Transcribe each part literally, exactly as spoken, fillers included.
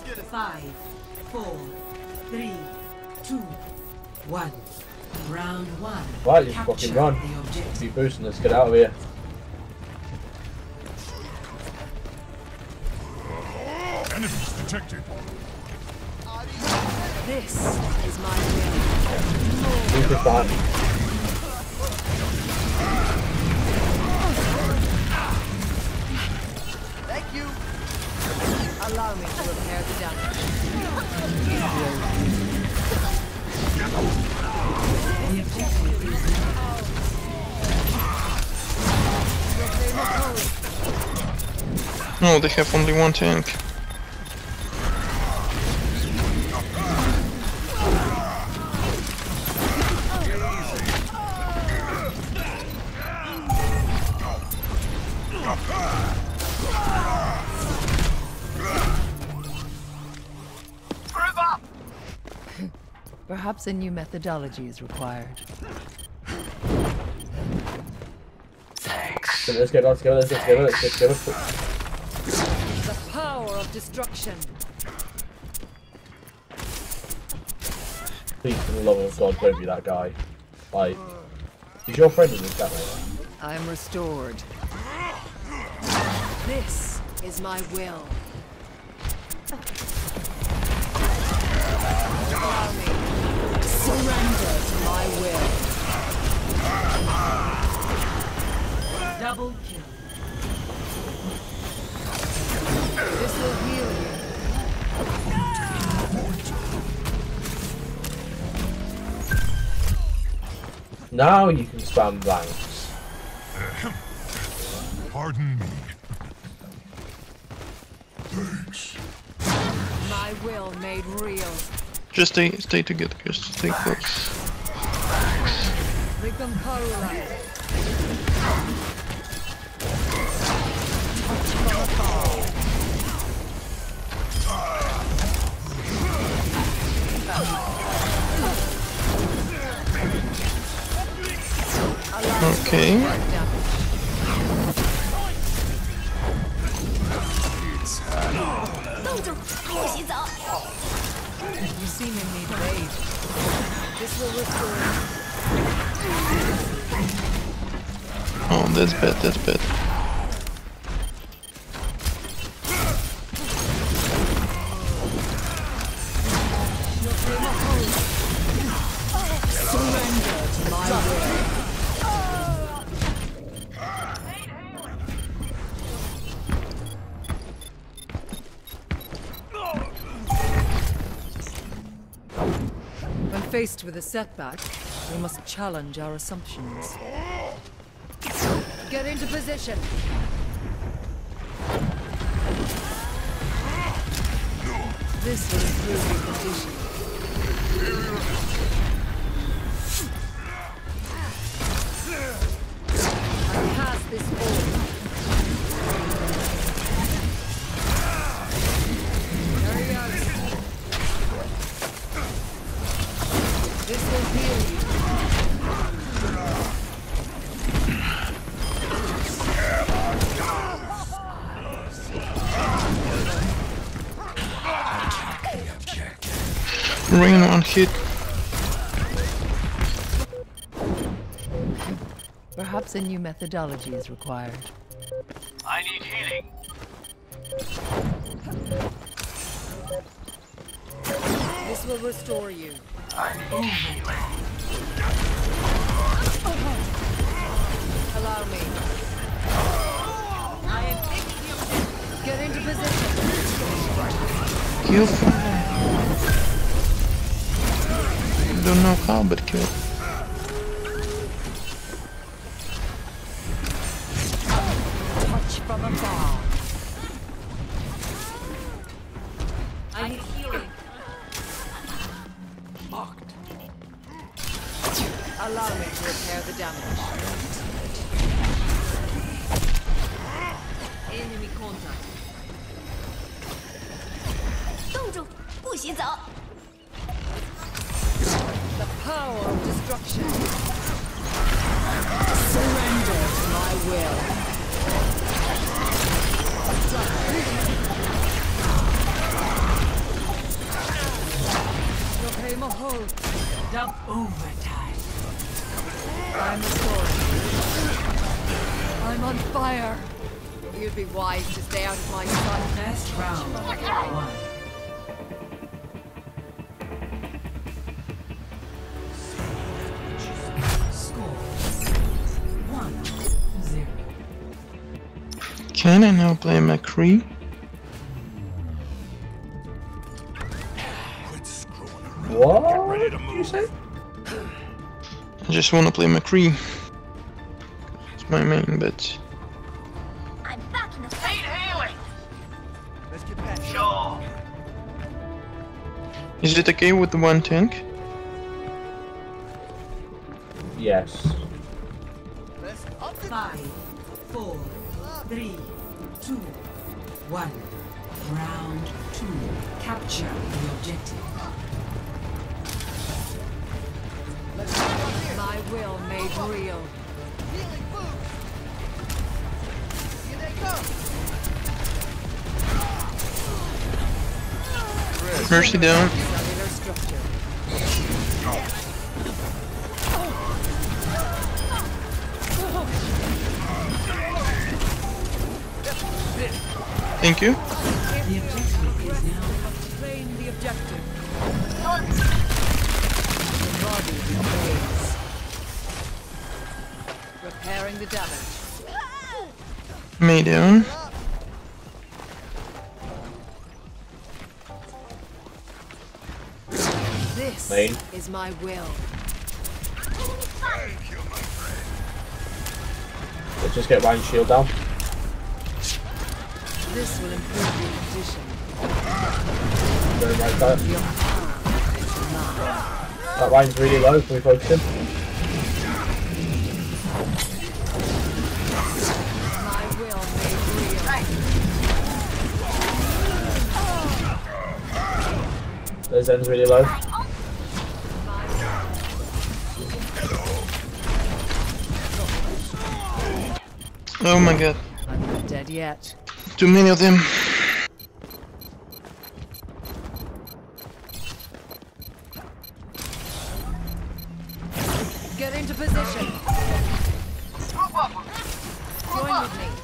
Five, four, three, two, one. Round one. Right, just fucking run. Be boosting us. Get out of here. Enemies detected. This is my will. Super fun. Thank you. Allow me to repair the damage. The objective is No, they have only one tank. Perhaps a new methodology is required. Thanks. Let's get let's go, let's go, let's go, let's go, let's go. The power of destruction. Please, for the love of God, don't be that guy. Like, is your friend in this battle? I am restored. This is my will. Allow me. Surrender to my will. double kill. This will heal you. Now you can spam blanks. Pardon me. Thanks. My will made real. Just stay, stay together. Just stay close. Rigam Karula. Okay. You seem in need of aid. This will restore. Oh, that's bad. That's bad. Surrender to my will. When faced with a setback, we must challenge our assumptions. Get into position. This will improve your condition. I pass this order. Carry out. This will heal you. Rain on hit. Perhaps a new methodology is required. I need healing. This will restore you. I need healing. Allow me. I am taking the objective. Get into position. Kill. Don't know how, but kill. Touch from afar. I need healing. Marked. Allow me to repair the damage. Enemy contact. 冻住，不许走！ The power of destruction. Surrender to my will. I'm restored. I'm on fire. You'd be wise to stay out of my sight. Best round. One. Score. One. Zero. Can I now play McCree? What did you say? I just wanna play McCree. It's my main bet. I'm back in the Need fight. healing. Sure. Is it okay with the one tank? Yes. Five, four, three, two, one. Round two. Capture the objective. My will made real. Mercy down. Cellular structure. Thank you. The objective is now Claim the objective. The body decays. Repairing the damage. May down. This Main. is my will. Let's just get Ryan's shield down. This will improve your condition. Very right there. Your power is mine. That Ryan's really low. Can we focus him? My will made real. Their Zen's really low. Oh my god. I'm not dead yet. Too many of them. Get into position. Join with me.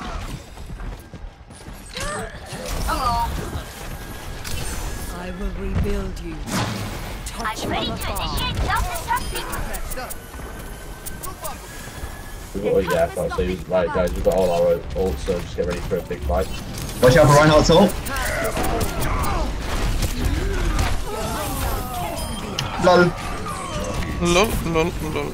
I will rebuild you. Touch I'm ready from to afar. initiate self-destruction. We've got, oh, yeah, I thought so. Right, guys, we've got all our ults, so just get ready for a big fight. Watch out for Reinhardt's ult. Lol. Lol, lol, lol.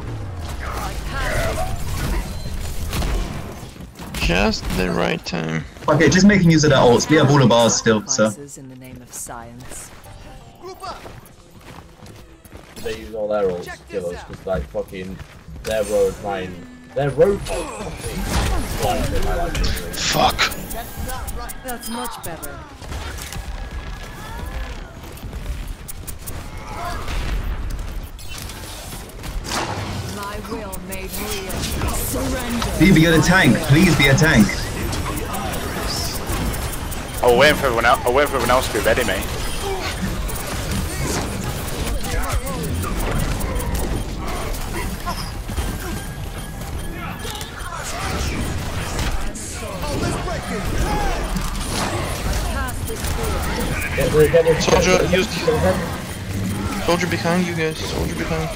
Just the right time. Okay, just making use of that ults. We have all of ours still, so. Sacrifices in the name of science. They use all their ults to kill us, because, like, fucking, their road mine, their road fucking flying in my life. Fuck. That's much better. My will made real. Surrender. Please be a tank. Please be a tank. I'll wait for everyone else. I'll wait for everyone else to be ready, mate. Get the, get the, Soldier, get the, use get the, Soldier behind you guys. Soldier behind.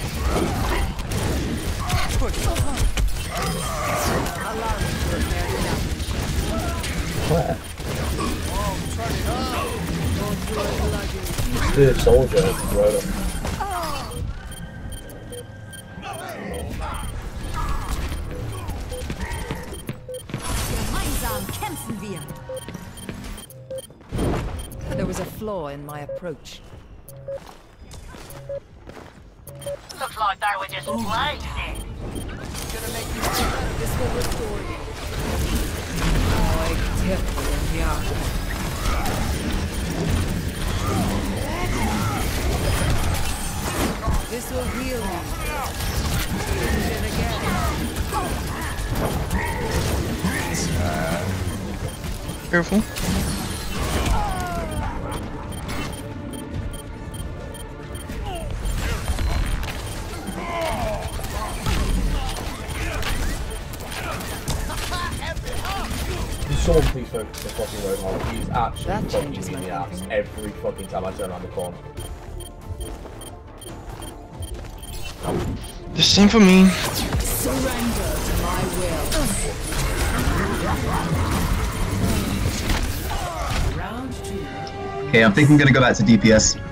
Where? The soldier, throw them. Gemeinsam kämpfen wir. There was a flaw in my approach. Looks like they were just playing it. This will restore you. Oi, tempo bianco. This will heal you. Use it again. Careful. someone please focus the fucking Roadhog. He's actually That fucking changes me in my the ass thinking. every fucking time I turn around the corner. The same for me. Surrender to my will. Round two. Okay, I'm thinking I'm gonna go back to D P S.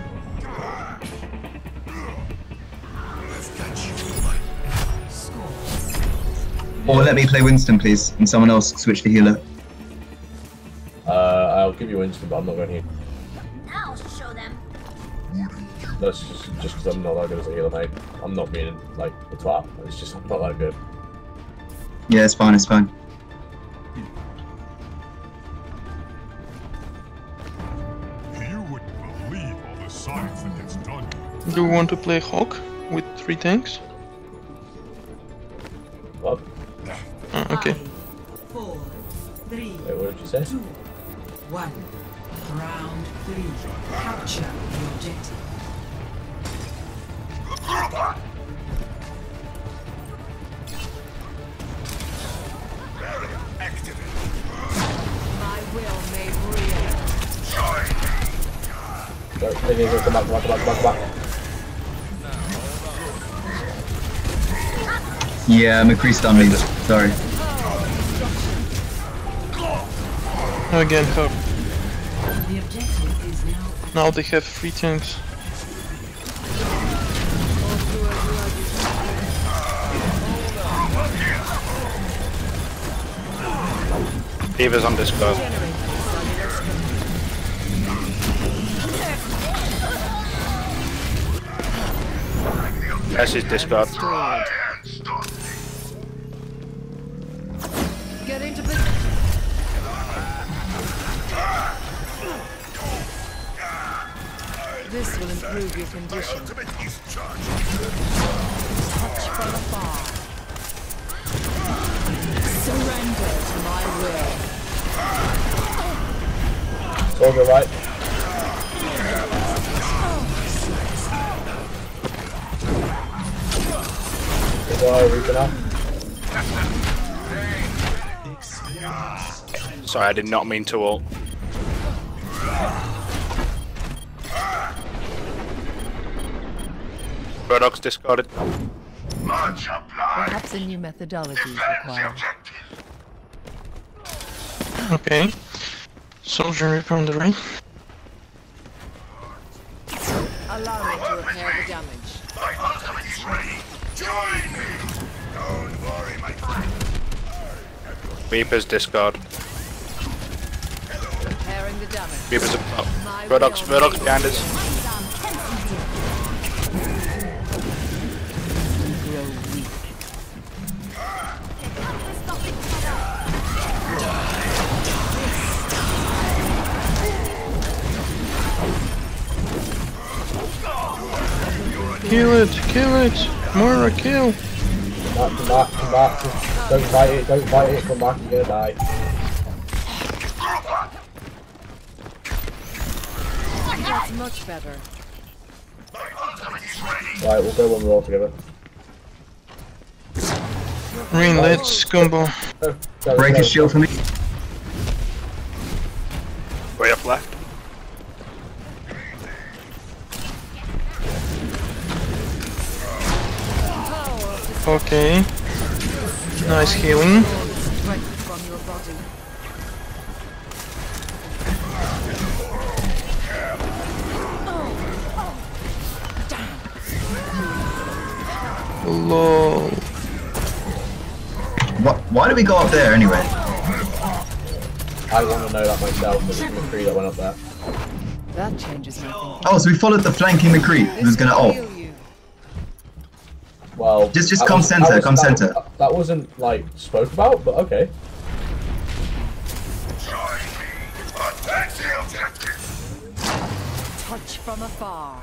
Score. Or let me play Winston, please, and someone else switch to healer. Uh, I'll give you Winston, but I'm not going here. Now I'll show them. That's just just because I'm not that good as a healer, mate. I'm not being like a twat. It's just I'm not that good. Yeah, it's fine, it's fine. You wouldn't believe all the science that gets done. Do you want to play Hawk with three tanks? What? Ah, okay. Five, four, three, Wait, what did you say? two, one. Round three. Capture the objective. My will made real. Go, go, go, go, come back, come back, come back, come back, come back. Yeah, McCree stunned me. Sorry. Again, Hawk. The objective is now Now they have three tanks. Diva's on Discord. That's his Discord. Get into position. This will improve your condition. Touch from afar. Surrender to my will. It's all good, right? Is all Reaper now? Sorry, I did not mean to ult. Roadhog's discarded. Perhaps a new methodology is required. Okay. Soldier Reaper on the right. Allow me to repair the damage. Reaper's discard. Repairing the damage. Reaper's up top. My Roadhog's, will Roadhog's made behind us. grow weak. Kill it! Kill it! Moira, kill! Come back, come back, come back. Just don't fight it, don't fight it, come back, you're gonna die. That's much better. Right, we'll go when we're all together. Rain, let's combo. Go, go, Break go. his shield for me. Way up left. Okay. Nice healing. Strength from your body. Lol. What? Why did we go up there anyway? I want to know that myself, but it's McCree that went up there. That changes my thinking. Oh, so we followed the flanking McCree who's gonna ult. Heal you. Well, Just- just that come was- center, that was- come that- center. That wasn't, like, spoke about, but okay. Touch from afar.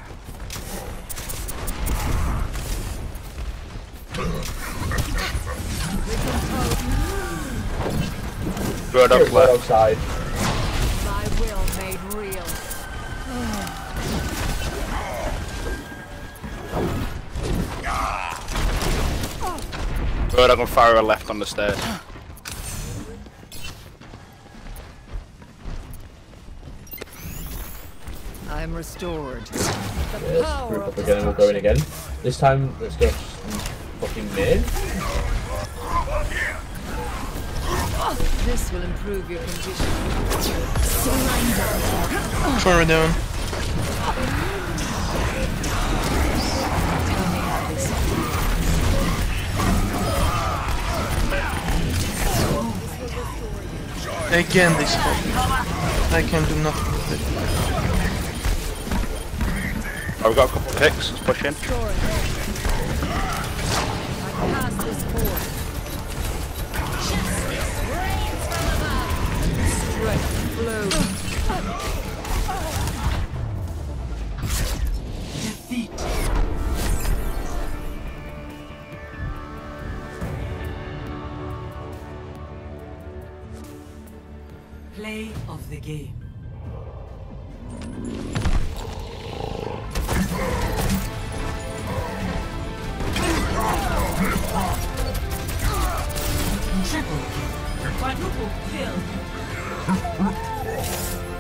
Roadhog Here's right left. outside. My will made real. Roadhog and Farah left on the stairs. I'm restored. Yes, group up again and we'll go in again. This time, let's go fucking mid. This will improve your condition. Far down. Again, this spot. I can do nothing with it. Oh, we've got a couple of picks. Let's push in. Pass this forward. Strength flow. Defeat. Play of the game. Triple kill. Quadruple kill.